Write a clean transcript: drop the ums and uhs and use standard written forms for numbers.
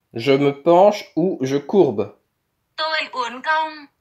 Je me penche ou je courbe. Tôi uốn cong.